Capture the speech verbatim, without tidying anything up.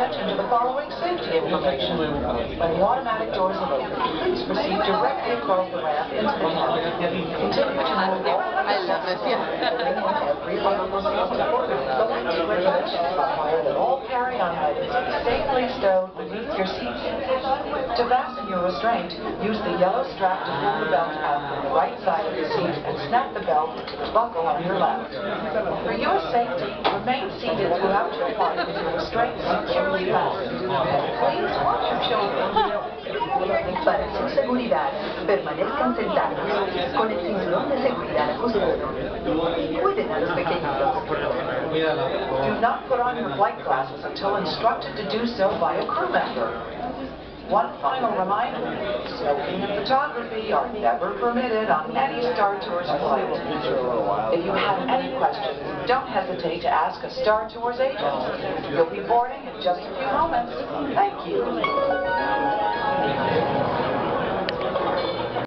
attention to the following safety information. When the automatic doors are open, please proceed directly across the ramp into the cabin. Continue to move all I love it, yeah. every one of the selected regulations require that all carry-on items be safely stowed beneath your seats. To fasten your restraint, use the yellow strap to pull the belt out from the right side of the seat and snap the belt to the buckle on your left. For your safety, remain seated throughout your flight with your restraint securely fastened. Please watch your children. Para su seguridad, permanezcan sentados con el cinturón de seguridad ajustado. Cuiden a los pequeñitos. Do not put on your flight glasses until instructed to do so by a crew member. One final reminder, smoking and photography are never permitted on any Star Tours flight. If you have any questions, don't hesitate to ask a Star Tours agent. You'll be boarding in just a few moments. Thank you.